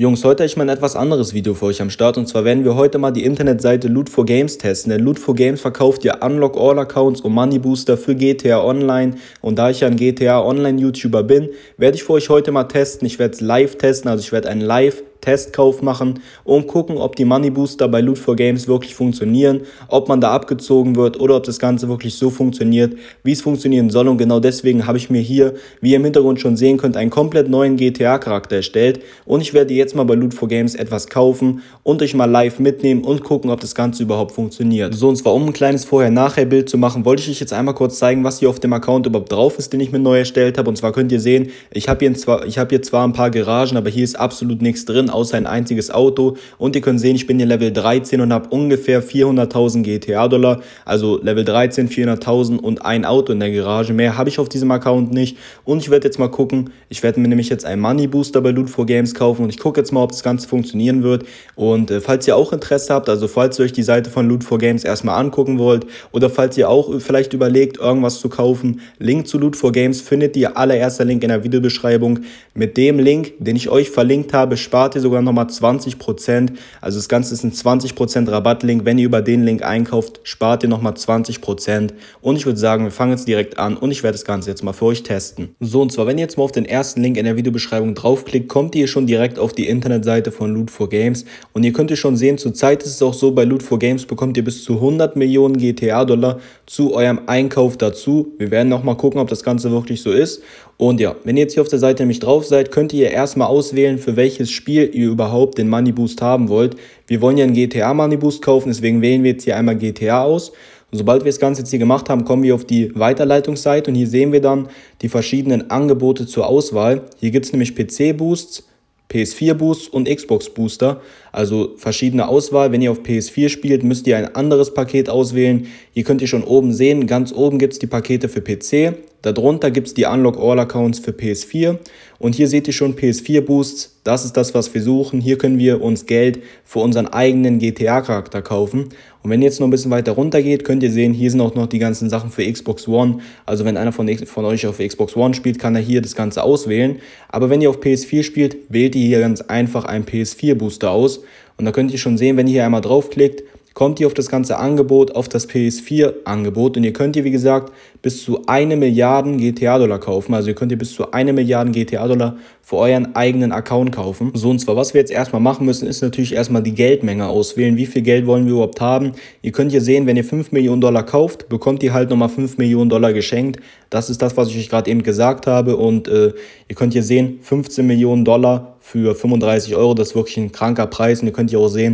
Jungs, heute habe ich mal ein etwas anderes Video für euch am Start, und zwar werden wir heute mal die Internetseite Loot4Games testen. Denn Loot4Games verkauft ja Unlock All Accounts und Money Booster für GTA Online, und da ich ja ein GTA Online YouTuber bin, werde ich für euch heute mal testen. Ich werde es live testen, also ich werde einen Live-Testkauf machen und gucken, ob die Money Booster bei Loot4Games wirklich funktionieren, ob man da abgezogen wird oder ob das Ganze wirklich so funktioniert, wie es funktionieren soll. Und genau deswegen habe ich mir hier, wie ihr im Hintergrund schon sehen könnt, einen komplett neuen GTA-Charakter erstellt, und ich werde jetzt mal bei Loot4Games etwas kaufen und euch mal live mitnehmen und gucken, ob das Ganze überhaupt funktioniert. So, und zwar um ein kleines Vorher-Nachher-Bild zu machen, wollte ich euch jetzt einmal kurz zeigen, was hier auf dem Account überhaupt drauf ist, den ich mir neu erstellt habe. Und zwar könnt ihr sehen, ich habe hier zwar ein paar Garagen, aber hier ist absolut nichts drin, außer ein einziges Auto. Und ihr könnt sehen, ich bin hier Level 13 und habe ungefähr 400.000 GTA-Dollar, also Level 13, 400.000 und ein Auto in der Garage. Mehr habe ich auf diesem Account nicht. Und ich werde jetzt mal gucken, ich werde mir nämlich jetzt einen Money Booster bei Loot4Games kaufen, und ich gucke jetzt mal, ob das Ganze funktionieren wird. Und falls ihr auch Interesse habt, also falls ihr euch die Seite von Loot4Games erstmal angucken wollt, oder falls ihr auch vielleicht überlegt, irgendwas zu kaufen, Link zu Loot4Games findet ihr, allererster Link in der Videobeschreibung. Mit dem Link, den ich euch verlinkt habe, spart ihr sogar nochmal 20%. Also das Ganze ist ein 20% Rabattlink. Wenn ihr über den Link einkauft, spart ihr nochmal 20%. Und ich würde sagen, wir fangen jetzt direkt an, und ich werde das Ganze jetzt mal für euch testen. So, und zwar, wenn ihr jetzt mal auf den ersten Link in der Videobeschreibung draufklickt, kommt ihr schon direkt auf die Internetseite von Loot4Games, und ihr könnt hier schon sehen, zurzeit ist es auch so, bei Loot4Games bekommt ihr bis zu 100 Millionen GTA-Dollar zu eurem Einkauf dazu. Wir werden noch mal gucken, ob das Ganze wirklich so ist. Und ja, wenn ihr jetzt hier auf der Seite nämlich drauf seid, könnt ihr erstmal auswählen, für welches Spiel ihr überhaupt den Money Boost haben wollt. Wir wollen ja einen GTA Money Boost kaufen, deswegen wählen wir jetzt hier einmal GTA aus. Und sobald wir das Ganze jetzt hier gemacht haben, kommen wir auf die Weiterleitungsseite, und hier sehen wir dann die verschiedenen Angebote zur Auswahl. Hier gibt es nämlich PC Boosts, PS4 Boosts und Xbox Booster, also verschiedene Auswahl. Wenn ihr auf PS4 spielt, müsst ihr ein anderes Paket auswählen. Hier könnt ihr schon oben sehen, ganz oben gibt es die Pakete für PC, darunter gibt es die Unlock All Accounts für PS4, und hier seht ihr schon PS4 Boosts, das ist das, was wir suchen. Hier können wir uns Geld für unseren eigenen GTA-Charakter kaufen. Und wenn ihr jetzt noch ein bisschen weiter runter geht, könnt ihr sehen, hier sind auch noch die ganzen Sachen für Xbox One. Also wenn einer von euch auf Xbox One spielt, kann er hier das Ganze auswählen. Aber wenn ihr auf PS4 spielt, wählt ihr hier ganz einfach einen PS4 Booster aus. Und da könnt ihr schon sehen, wenn ihr hier einmal draufklickt, kommt ihr auf das ganze Angebot, auf das PS4-Angebot, und ihr könnt hier, wie gesagt, bis zu 1 Milliarde GTA-Dollar kaufen. Also ihr könnt hier bis zu 1 Milliarde GTA-Dollar für euren eigenen Account kaufen. So, und zwar, was wir jetzt erstmal machen müssen, ist natürlich erstmal die Geldmenge auswählen. Wie viel Geld wollen wir überhaupt haben? Ihr könnt hier sehen, wenn ihr 5 Millionen Dollar kauft, bekommt ihr halt nochmal 5 Millionen Dollar geschenkt. Das ist das, was ich euch gerade eben gesagt habe. Und ihr könnt hier sehen, 15 Millionen Dollar für 35 Euro, das ist wirklich ein kranker Preis. Und ihr könnt hier auch sehen,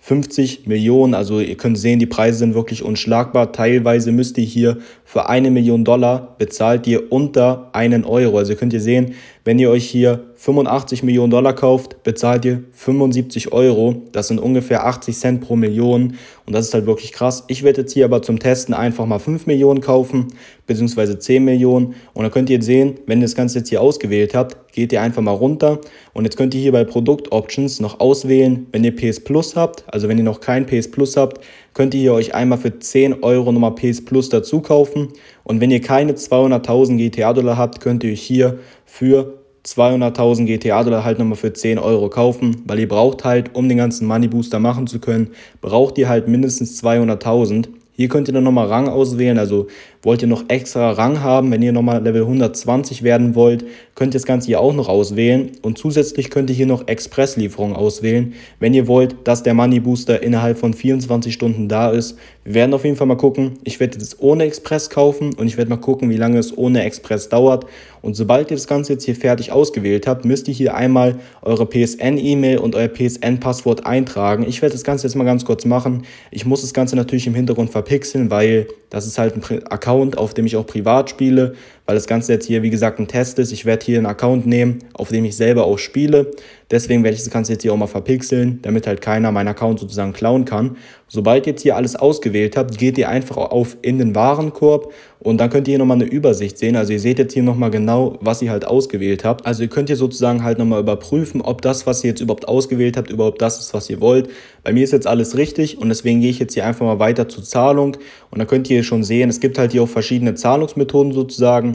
50 Millionen, also ihr könnt sehen, die Preise sind wirklich unschlagbar. Teilweise müsst ihr hier für 1 Million Dollar bezahlt ihr unter 1 Euro. Also ihr könnt hier sehen, wenn ihr euch hier 85 Millionen Dollar kauft, bezahlt ihr 75 Euro. Das sind ungefähr 80 Cent pro Million, und das ist halt wirklich krass. Ich werde jetzt hier aber zum Testen einfach mal 5 Millionen kaufen, beziehungsweise 10 Millionen. Und dann könnt ihr sehen, wenn ihr das Ganze jetzt hier ausgewählt habt, geht ihr einfach mal runter, und jetzt könnt ihr hier bei Produkt Options noch auswählen, wenn ihr PS Plus habt, also wenn ihr noch kein PS Plus habt, könnt ihr hier euch einmal für 10 Euro nochmal PS Plus dazu kaufen. Und wenn ihr keine 200.000 GTA-Dollar habt, könnt ihr euch hier für 200.000 GTA-Dollar halt nochmal für 10 Euro kaufen, weil ihr braucht halt, um den ganzen Money Booster machen zu können, braucht ihr halt mindestens 200.000. Hier könnt ihr dann nochmal Rang auswählen, also wollt ihr noch extra Rang haben, wenn ihr nochmal Level 120 werden wollt, könnt ihr das Ganze hier auch noch auswählen, und zusätzlich könnt ihr hier noch Expresslieferung auswählen, wenn ihr wollt, dass der Money Booster innerhalb von 24 Stunden da ist. Wir werden auf jeden Fall mal gucken, ich werde das ohne Express kaufen, und ich werde mal gucken, wie lange es ohne Express dauert. Und sobald ihr das Ganze jetzt hier fertig ausgewählt habt, müsst ihr hier einmal eure PSN-E-Mail und euer PSN-Passwort eintragen. Ich werde das Ganze jetzt mal ganz kurz machen. Ich muss das Ganze natürlich im Hintergrund verpixeln, weil das ist halt ein Account, auf dem ich auch privat spiele, weil das Ganze jetzt hier, wie gesagt, ein Test ist. Ich werde hier einen Account nehmen, auf dem ich selber auch spiele. Deswegen werde ich das Ganze jetzt hier auch mal verpixeln, damit halt keiner meinen Account sozusagen klauen kann. Sobald ihr jetzt hier alles ausgewählt habt, geht ihr einfach auf in den Warenkorb, und dann könnt ihr hier nochmal eine Übersicht sehen. Also ihr seht jetzt hier nochmal genau, was ihr halt ausgewählt habt. Also ihr könnt hier sozusagen halt nochmal überprüfen, ob das, was ihr jetzt überhaupt ausgewählt habt, überhaupt das ist, was ihr wollt. Bei mir ist jetzt alles richtig, und deswegen gehe ich jetzt hier einfach mal weiter zur Zahlung. Und dann könnt ihr schon sehen, es gibt halt hier auch verschiedene Zahlungsmethoden sozusagen.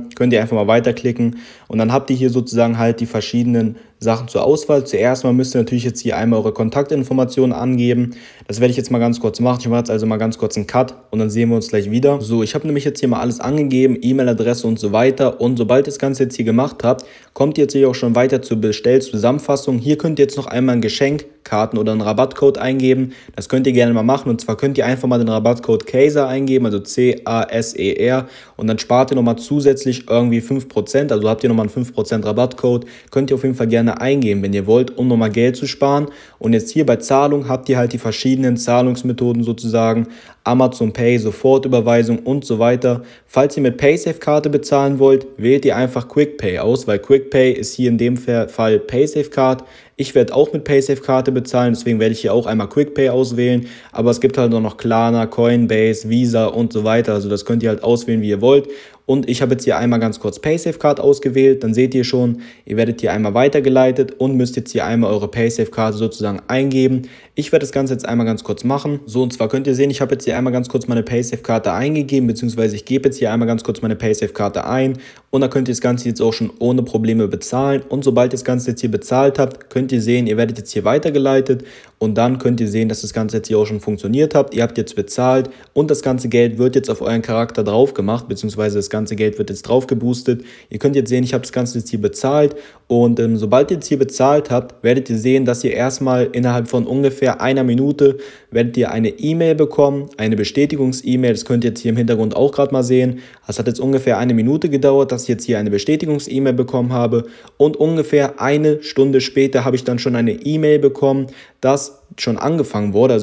sozusagen, könnt ihr einfach mal weiterklicken und dann habt ihr hier sozusagen halt die verschiedenen Sachen zur Auswahl. Zuerst mal müsst ihr natürlich jetzt hier einmal eure Kontaktinformationen angeben. Das werde ich jetzt mal ganz kurz machen. Ich mache jetzt also mal ganz kurz einen Cut und dann sehen wir uns gleich wieder. So, ich habe nämlich jetzt hier mal alles angegeben, E-Mail-Adresse und so weiter. Und sobald ihr das Ganze jetzt hier gemacht habt, kommt ihr jetzt hier auch schon weiter zur Bestellzusammenfassung. Hier könnt ihr jetzt noch einmal ein Geschenkkarten oder einen Rabattcode eingeben. Das könnt ihr gerne mal machen. Und zwar könnt ihr einfach mal den Rabattcode CASER eingeben, also C-A-S-E-R. Und dann spart ihr nochmal zusätzlich irgendwie 5%. Also habt ihr nochmal einen 5% Rabattcode. Könnt ihr auf jeden Fall gerne eingeben, wenn ihr wollt, um nochmal Geld zu sparen. Und jetzt hier bei Zahlung habt ihr halt die verschiedenen Zahlungsmethoden sozusagen. Amazon Pay, Sofortüberweisung und so weiter. Falls ihr mit Paysafe-Karte bezahlen wollt, wählt ihr einfach QuickPay aus, weil QuickPay ist hier in dem Fall Paysafe-Card. Ich werde auch mit Paysafe-Karte bezahlen, deswegen werde ich hier auch einmal QuickPay auswählen. Aber es gibt halt auch noch Klarna, Coinbase, Visa und so weiter. Also das könnt ihr halt auswählen, wie ihr wollt. Und ich habe jetzt hier einmal ganz kurz Paysafe-Card ausgewählt. Dann seht ihr schon, ihr werdet hier einmal weitergeleitet und müsst jetzt hier einmal eure Paysafe-Karte sozusagen eingeben. Ich werde das Ganze jetzt einmal ganz kurz machen. So, und zwar könnt ihr sehen, ich habe jetzt hier einmal ganz kurz meine Paysafe-Karte eingegeben, beziehungsweise ich gebe jetzt hier einmal ganz kurz meine Paysafe-Karte ein und dann könnt ihr das Ganze jetzt auch schon ohne Probleme bezahlen. Und sobald ihr das Ganze jetzt hier bezahlt habt, könnt ihr sehen, ihr werdet jetzt hier weitergeleitet und dann könnt ihr sehen, dass das Ganze jetzt hier auch schon funktioniert hat. Ihr habt jetzt bezahlt und das ganze Geld wird jetzt auf euren Charakter drauf gemacht, beziehungsweise das ganze Geld wird jetzt drauf geboostet. Ihr könnt jetzt sehen, ich habe das Ganze jetzt hier bezahlt und sobald ihr jetzt hier bezahlt habt, werdet ihr sehen, dass ihr erstmal innerhalb von ungefähr einer Minute werdet ihr eine E-Mail bekommen, eine Bestätigungs-E-Mail. Das könnt ihr jetzt hier im Hintergrund auch gerade mal sehen. Es hat jetzt ungefähr eine Minute gedauert, dass ich jetzt hier eine Bestätigungs-E-Mail bekommen habe und ungefähr eine Stunde später habe ich dann schon eine E-Mail bekommen, dass schon angefangen wurde,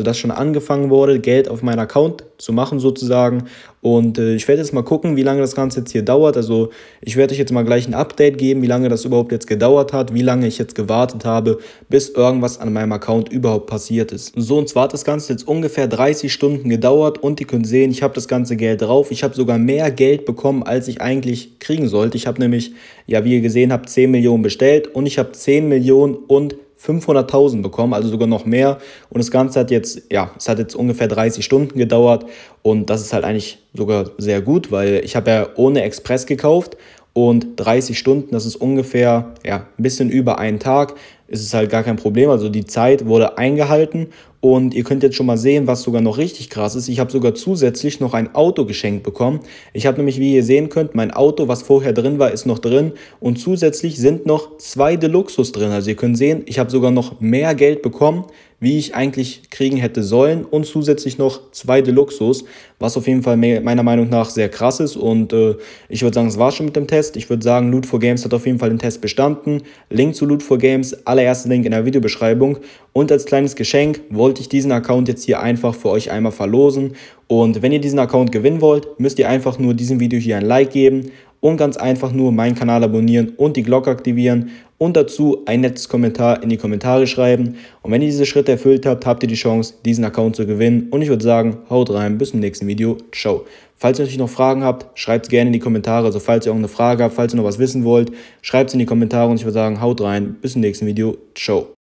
Geld auf meinen Account zu machen sozusagen. Und ich werde jetzt mal gucken, wie lange das Ganze jetzt hier dauert. Also ich werde euch jetzt mal gleich ein Update geben, wie lange das überhaupt jetzt gedauert hat, wie lange ich jetzt gewartet habe, bis irgendwas an meinem Account überhaupt passiert ist. So, und zwar hat das Ganze jetzt ungefähr 30 Stunden gedauert und ihr könnt sehen, ich habe das ganze Geld drauf. Ich habe sogar mehr Geld bekommen, als ich eigentlich kriegen sollte. Ich habe nämlich, ja, wie ihr gesehen habt, 10 Millionen bestellt und ich habe 10 Millionen und 500.000 bekommen, also sogar noch mehr. Und das Ganze hat jetzt, ja, es hat jetzt ungefähr 30 Stunden gedauert und das ist halt eigentlich sogar sehr gut, weil ich habe ja ohne Express gekauft und 30 Stunden, das ist ungefähr, ja, ein bisschen über einen Tag, ist es halt gar kein Problem. Also die Zeit wurde eingehalten und ihr könnt jetzt schon mal sehen, was sogar noch richtig krass ist. Ich habe sogar zusätzlich noch ein Auto geschenkt bekommen. Ich habe nämlich, wie ihr sehen könnt, mein Auto, was vorher drin war, ist noch drin und zusätzlich sind noch 2 Deluxos drin. Also ihr könnt sehen, ich habe sogar noch mehr Geld bekommen, wie ich eigentlich kriegen hätte sollen und zusätzlich noch 2 Deluxos, was auf jeden Fall meiner Meinung nach sehr krass ist und ich würde sagen, es war schon mit dem Test. Ich würde sagen, Loot4Games hat auf jeden Fall den Test bestanden. Link zu Loot4Games, allererster Link in der Videobeschreibung und als kleines Geschenk wollte ich diesen Account jetzt hier einfach für euch einmal verlosen und wenn ihr diesen Account gewinnen wollt, müsst ihr einfach nur diesem Video hier ein Like geben und ganz einfach nur meinen Kanal abonnieren und die Glocke aktivieren und dazu ein nettes Kommentar in die Kommentare schreiben. Und wenn ihr diese Schritte erfüllt habt, habt ihr die Chance, diesen Account zu gewinnen. Und ich würde sagen, haut rein, bis zum nächsten Video. Ciao. Falls ihr natürlich noch Fragen habt, schreibt es gerne in die Kommentare. Also falls ihr auch eine Frage habt, falls ihr noch was wissen wollt, schreibt es in die Kommentare und ich würde sagen, haut rein, bis zum nächsten Video. Ciao.